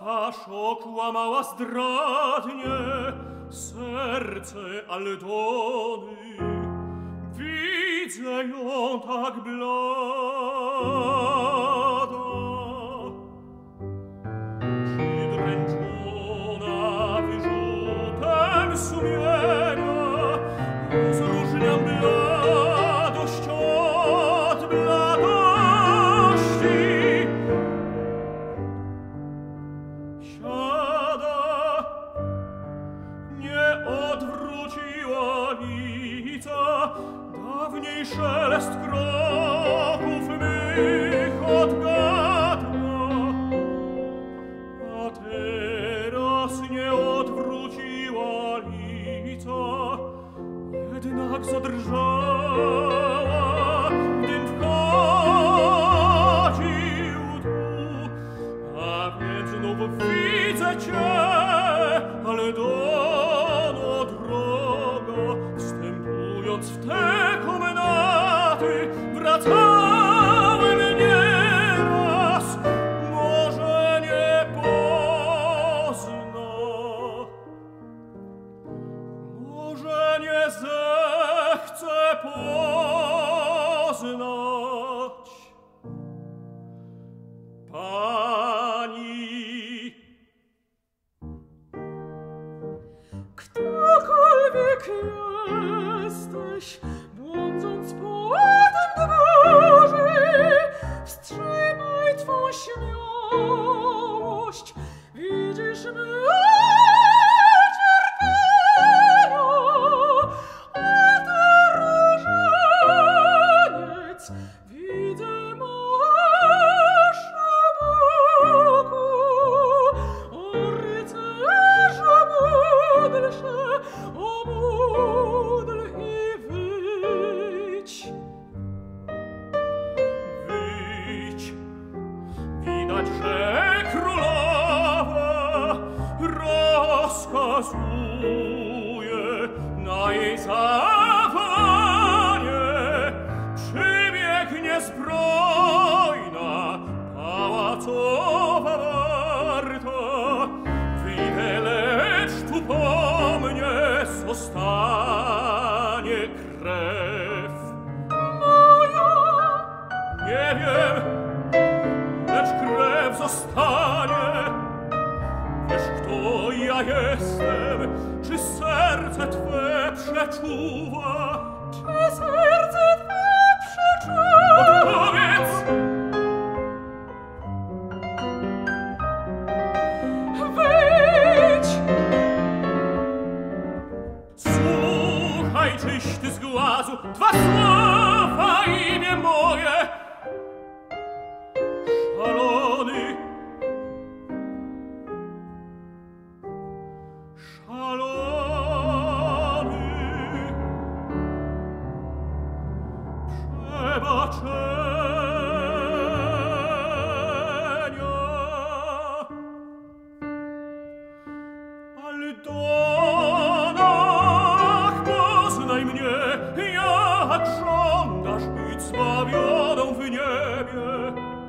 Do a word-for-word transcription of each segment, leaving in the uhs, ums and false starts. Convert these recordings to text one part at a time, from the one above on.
twarz okłamała zdradnie serce Aldony. Widzę ją tak blada, przydręczona wyrzutem sumienia, rozróżniam bladość od bladości. Siada, nie odwróciła lica, dawniej szelest kroków mych odgadła, a teraz nie odwróciła lica, jednak zadrżała, gdym wchodził tu, a więc znów widzę cię, Aldono droga, wstępując w te komnaty, wracałem nieraz, może nie pozna, może nie zechce poznać pani. Ktokolwiek jesteś, błądząc po tym dworze, wstrzymaj twą śmiałość, widzisz my cierpienia, a ty różaniec, widzę masz na boku, o rycerzu módl się, o módl i wyjdź. Wyjdź, widać, że królowa rozkazuje na jej zawołanie. Przybiegnie zbrojna, pałacowa warta. Wyjdę, lecz tu po mnie zostanie krew Moja, nie wiem, lecz krew zostanie. Wiesz, kto ja jestem, czy serce twe przeczuwa? czy serce twe przeczuwa? Odpowiedz! Wyjdź! Słuchaj, czyś ty z głazu dwa słowa, imię moje. Szalony, szalony, przebaczenia. Aldonach, poznaj mnie, jak żądasz być zbawioną w niebie.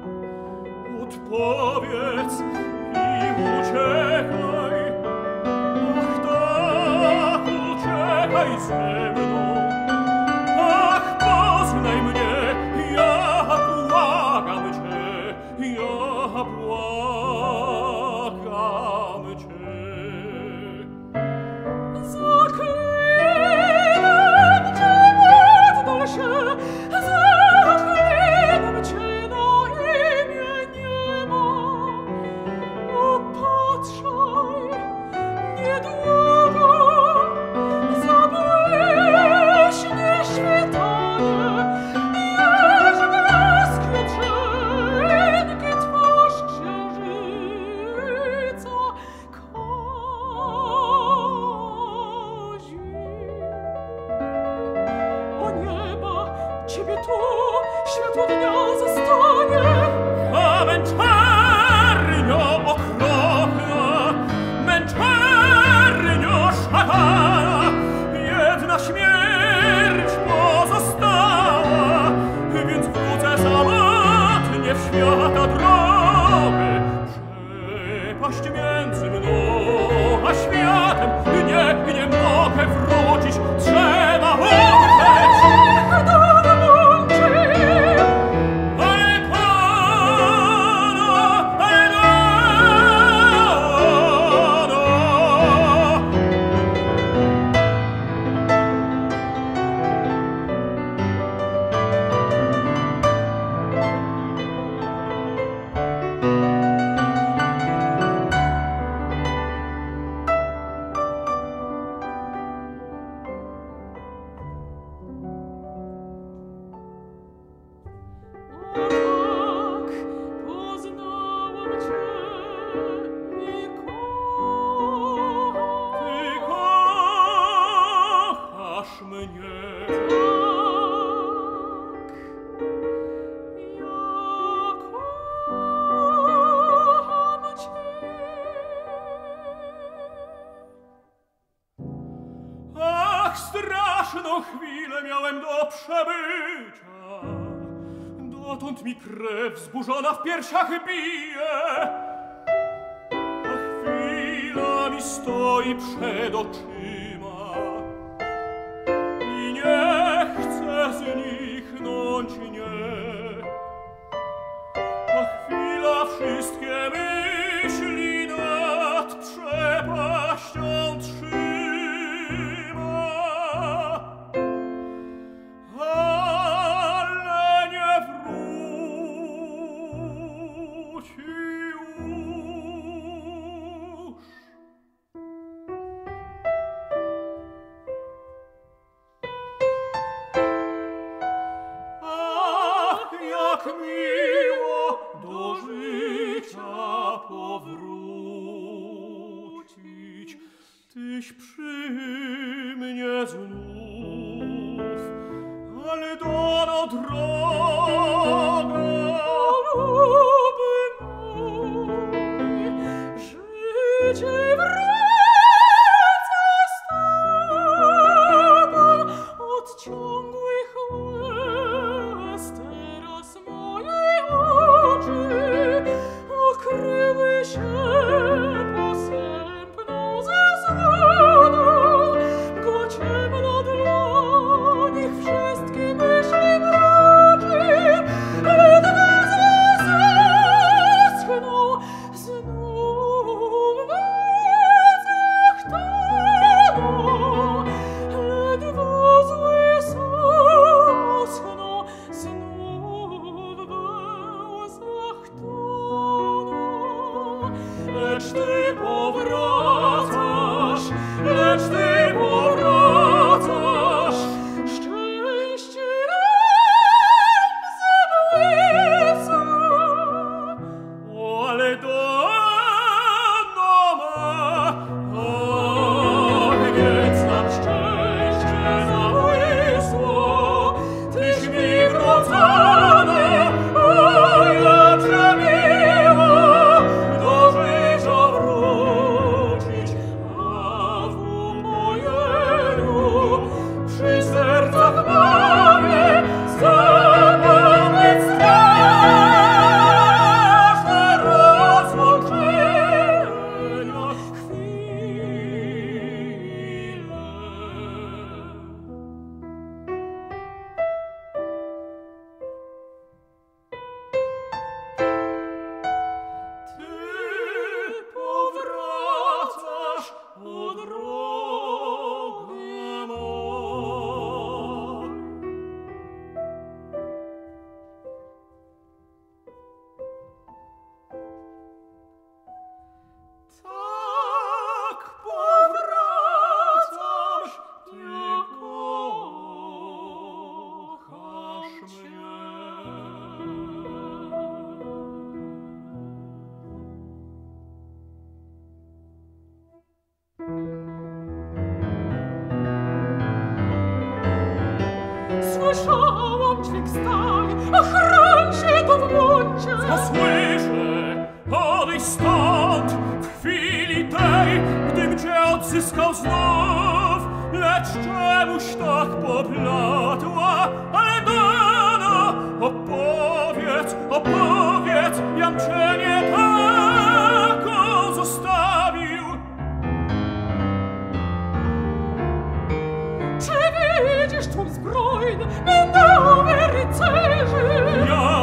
Odpowiedz i uciekaj, ach tak, uciekaj ze mną. Ach, poznaj mnie, ja błagam cię, ja błagam cię. Zaklinam cię, oddal się, zaklinam cię na imię nieba. Opatrzaj, niedługo zabłyśnie świtanie, aż blaskie drzemki twarz księżyca kozi. O nieba, ciebie tu światło dnia zostanie. A męczarnio okropna, męczarnio szatana, jedna śmierć pozostała, więc wrócę samotnie w świata drogę. przepaść między mną a światem. Nie, nie mogę wrócić, trzeba umrzeć. Ale Pana, ale Dana. Straszną chwilę miałem do przebycia. Dotąd mi krew zburzona w piersiach bije. A chwila mi stoi przed oczyma i nie chcę zniknąć, nie. A chwila wszystkie myśli nad przepaścią trzyma. Jak miło do życia powrócić, Tyś przy mnie znów, ale Dano droga, luby mój, życie wraca z Tobą od ciągłych łez. Teraz moje oczy okryły się posępną zasłoną, go ciemno dla nich wszystkie myśli mroczy, ledwo zaschną znów w łzach taną, ledwo zły zaschną znów w łzach taną. Lecz Ty powracasz, lecz Ty powracasz, szczęście nam zabłysło. O, ale Dano ma, ach, więc nam szczęście zabłysło. Tyś mi wrócona, oj, jakże miło do życia wrócić, a w upojeniu przy sercach mamy zapomnieć straszne rozłączenia chwilę. Ty powracasz, o droga moja. Tak powracasz, Ty kochasz mnie. Słyszałam dźwięk stali, a chroń się tu w buncie. Co słyszę? Odejdź stąd w chwili tej, gdym Cię odzyskał znów. Lecz czemuś tak poplatła, ale Dano, opowiedz, opowiedz, jam Cię nie taką zostawił. zostawił. Czy widzisz tłum zbrojny, minęły rycerzy? Ja